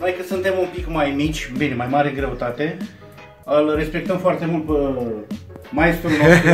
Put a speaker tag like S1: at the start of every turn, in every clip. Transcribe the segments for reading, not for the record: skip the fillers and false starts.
S1: Noi că suntem un pic mai mici, bine, mai mare greutate, îl respectăm foarte mult pe maestrul nostru.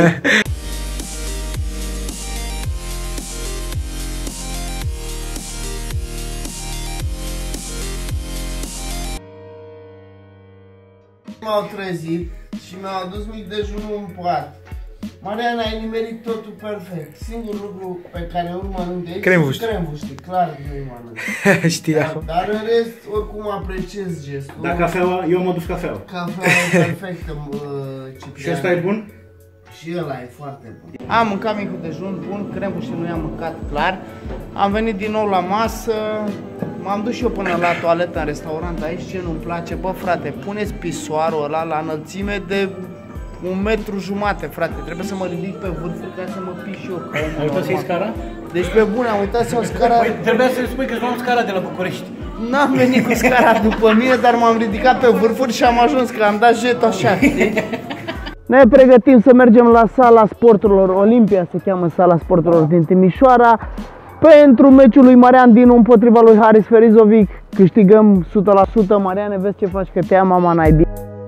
S2: M-au trezit și mi-au adus mic dejunul în pat. Marian, ai nimerit totul perfect. Singurul lucru pe care nu mănânc de aici
S3: cremvuște.
S2: Cremvuște, clar că nu-i mănânc.
S3: Știam.
S2: Dar în rest, oricum apreciez gestul.
S1: Dar cafeaua, eu am adus cafeaua.
S2: Cafeaua e perfectă, Ciprian.
S1: Și ăsta e bun?
S2: Și ăla e foarte bun. Am mâncat micul dejun bun, cremvuște nu i-am mâncat, clar. Am venit din nou la masă. M-am dus și eu până la toaletă în restaurant aici, ce nu-mi place. Bă, frate, puneți pisoarul ăla la înălțime de 1,5 metru, frate. Trebuie să mă ridic pe vârfuri ca să mă piș eu.
S1: Ai uitat să iei scara?
S2: Deci pe bune, am uitat să iau scara.
S1: Păi trebuia să-i spui că îți luam scara de la București.
S2: N-am venit cu scara după mine, dar m-am ridicat pe vârfuri și am ajuns, că am dat jet așa, știi? Ne pregătim să mergem la sala sporturilor Olimpia, se cheamă sala sporturilor din Timișoara. Pentru meciul lui Marian Dinu împotriva lui Haris Ferizovic. Câștigăm 100%. Mariane, vezi ce faci, că te ia mama naibii.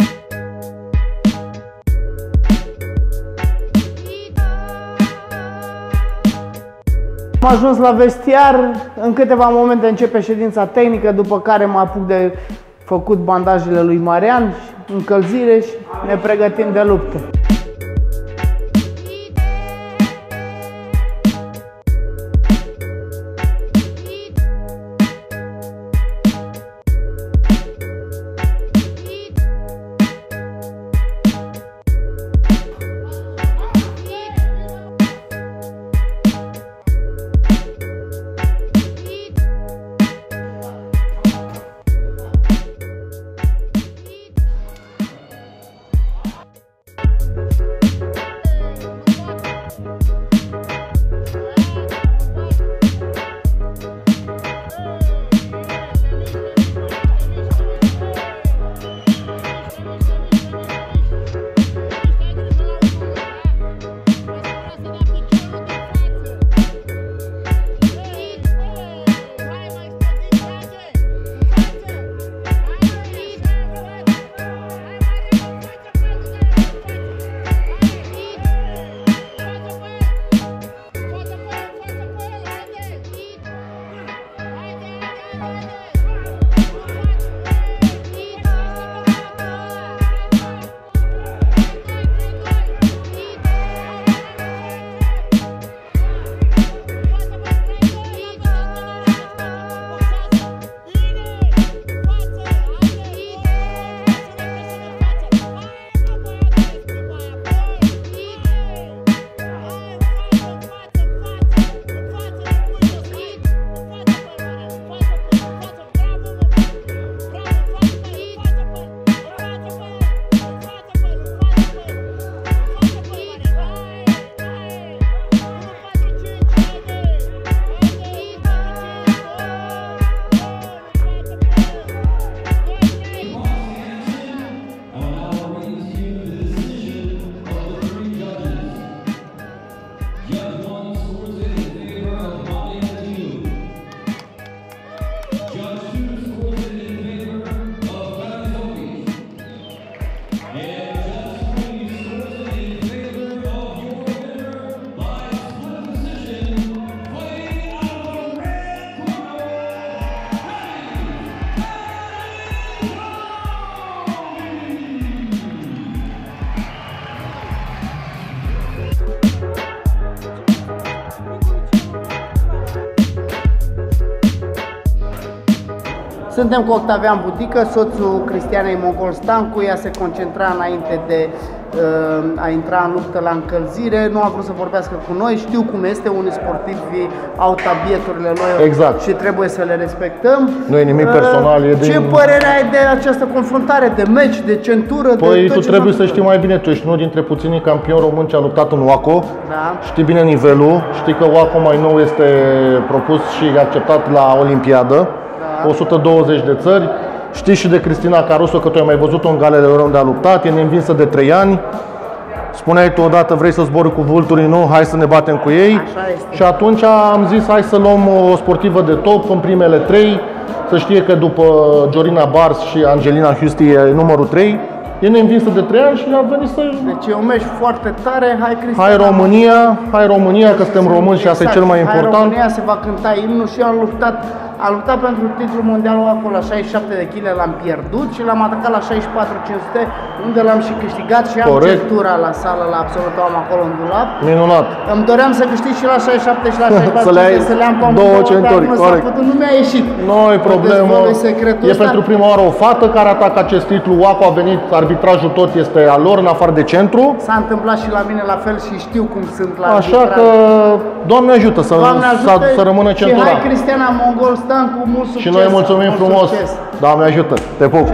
S2: Am ajuns la vestiar, în câteva momente începe ședința tehnică, după care mă apuc de făcut bandajele lui Marian, încălzire și ne pregătim de luptă. Suntem cu Octavian Budică, soțul Cristianei Mogol Stancu. Ea se concentra înainte de a intra în luptă la încălzire. Nu a vrut să vorbească cu noi. Știu cum este, unii sportivi au tabieturile lor,
S4: exact,
S2: și trebuie să le respectăm.
S4: Nu e nimic personal.
S2: Ce părere ai de această confruntare, de meci, de centură?
S4: Păi tu trebuie să știi mai bine, tu ești unul dintre puținii campioni români ce a luptat în WACO.
S2: Da.
S4: Știi bine nivelul, știi că WACO mai nou este propus și acceptat la Olimpiadă. 120 de țări. Știi și de Cristina Caruso, că tu ai mai văzut-o în galele lor unde a luptat, e neînvinsă de 3 ani. Spuneai tu odată, vrei să zbori cu vulturii, nu, hai să ne batem cu ei. Și atunci am zis, hai să luăm o sportivă de top în primele 3. să știe că după Jorina Bars și Angelina Husti e numărul 3, e neînvinsă de 3 ani și a venit să...
S2: Deci e un meci foarte tare, hai Cristian.
S4: Hai România, că suntem români și asta e cel mai important.
S2: Hai România, se va cânta imnul și am luptat pentru titlul mondial acolo la 67 de kg, l-am pierdut și l-am atacat la 64-500, unde l-am și câștigat și am centura la sală, la absolut, am acolo în dulap.
S4: Minunat.
S2: Îmi doream să câștig și la 67 și la 64,
S4: să le am două centuri, corect.
S2: Nu mi-a ieșit.
S4: Nu-i problemă. E pentru prima oară o fată care atacă acest titlu. WACO a venit, arbitrajul tot este al lor, în afară de centru.
S2: S-a întâmplat și la mine la fel și știu cum sunt la
S4: Așa că, Doamne ajută să rămână centura.
S2: Și hai Cristiana Mongol, stăm cu mult succes.
S4: Și noi mulțumim frumos. Doamne ajută. Te pup.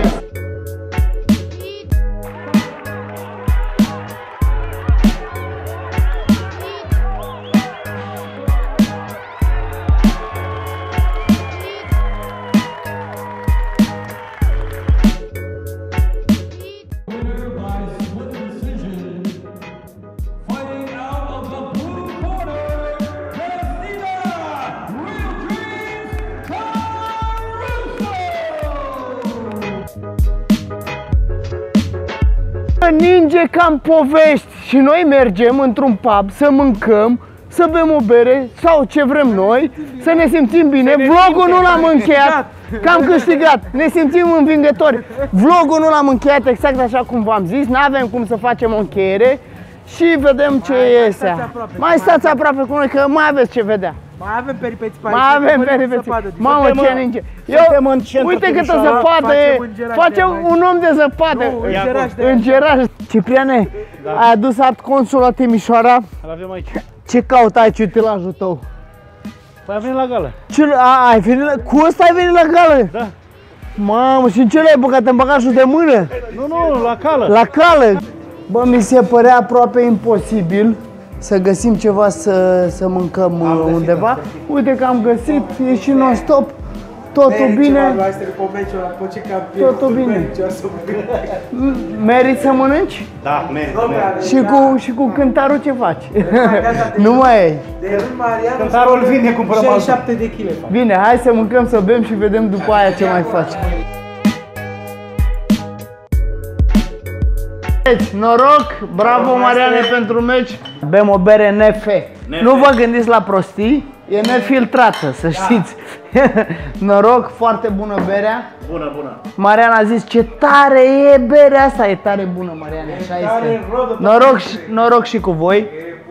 S2: Ninge cam povești și noi mergem într-un pub să mâncăm, să bem o bere sau ce vrem noi, să ne simțim bine. Vlogul nu l-am încheiat, că am câștigat, ne simțim învingători. Vlogul nu l-am încheiat exact așa cum v-am zis, n-avem cum să facem o încheiere și vedem ce iese. Mai stați aproape cu noi că mai aveți ce vedea.
S3: Mai avem peripeți pe aici.
S2: Mai avem peripeți. Mamă, ce ninge. Uite câtă zăpadă e. Facem un om de zăpadă. Îngeraș. Cipriane, ai adus Art Consul la Timișoara?
S1: Îl avem aici.
S2: Ce caută aici utilajul tău?
S1: Păi am venit la gală.
S2: Ai venit la... Cu ăsta ai venit la gală?
S1: Da.
S2: Mamă, și în ce l-ai băgat? În bagajul de mână?
S1: Nu, la cală.
S2: La cală? Bă, mi se părea aproape imposibil să găsim ceva să mâncăm undeva. Uite că am găsit, e și non-stop, totul bine. Totul bine. Meriți să mănânci?
S1: Da, merit.
S2: Și cu cântarul ce faci? Nu mai e.
S1: Cântarul vine, cumpărăm
S3: 67 de kg.
S2: Bine, hai să mâncăm, să bem și vedem după aia ce mai faci. Noroc, bravo Mariane pentru meci. Bem o bere NF. Nu vă gândiți la prostii, e nefiltrată, să știți. Noroc, foarte bună berea.
S1: Bună, bună.
S2: Mariana a zis ce tare e berea asta, e tare bună Mariane, așa este. Noroc și cu voi.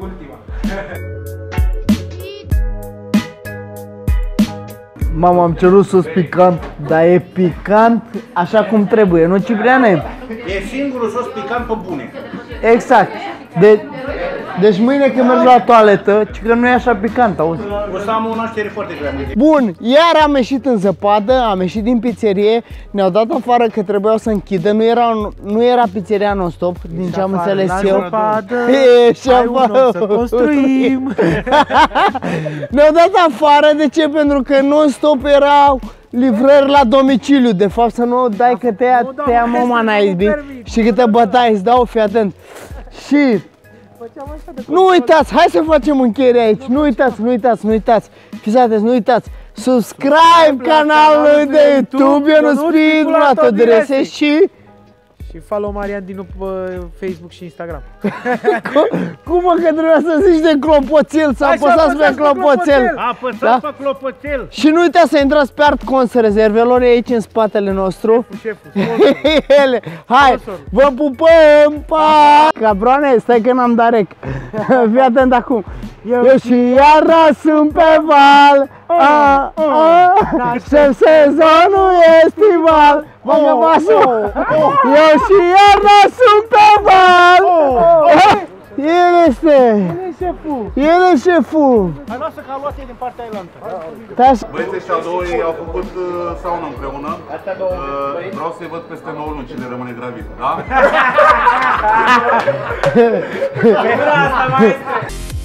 S2: Mama, am cerut sos picant, dar e picant așa cum trebuie, nu Cipriane?
S1: E singurul sos picant pe bune.
S2: Exact. Deci mâine când mergi la toaletă, că nu e așa picant, auzi?
S1: O să am o naștere foarte grea.
S2: Bun, iar am ieșit în zăpadă, am ieșit din pizzerie, ne-au dat afară că trebuiau să închidă, nu era pizzeria non-stop, din ce am înțeles eu.
S3: Să construim.
S2: Ne-au dat afară, de ce? Pentru că non-stop erau livrări la domiciliu, de fapt să nu dai că te ia mama naibii și că te bătai, îți dau, fii atent. Și nu uitați, hai să facem încheiere aici, nu uitați, fiți atenți, nu uitați, subscribe canalului de YouTube, Ionuț Speed, Vlad Direse și
S3: follow Marian Dinu pe Facebook și Instagram.
S2: Cum mă, că trebuia să zici de clopoțel, să apăsați pe clopoțel.
S1: Apăsați pe clopoțel.
S2: Și nu uitați să intrați pe Art Cons Rezervelor, e aici în spatele nostru. Hai, vă pupăm, pa! Cabroane, stai că n-am dat rec. Fii atent acum. Eu și iarna sunt pe val. Aștept sezonul estival. Bagă pasul. Eu și iarna sunt pe val. El este șeful.
S1: Hai, lasă că a luat ei din partea ailantă.
S5: Băieții ăștia doi au făcut saună împreună. Vreau să-i văd peste 9 luni cine rămâne gravid, da?
S3: Asta mai este.